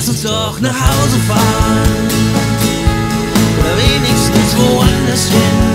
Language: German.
lass uns doch nach Hause fahren. Oder wenigstens woanders hin.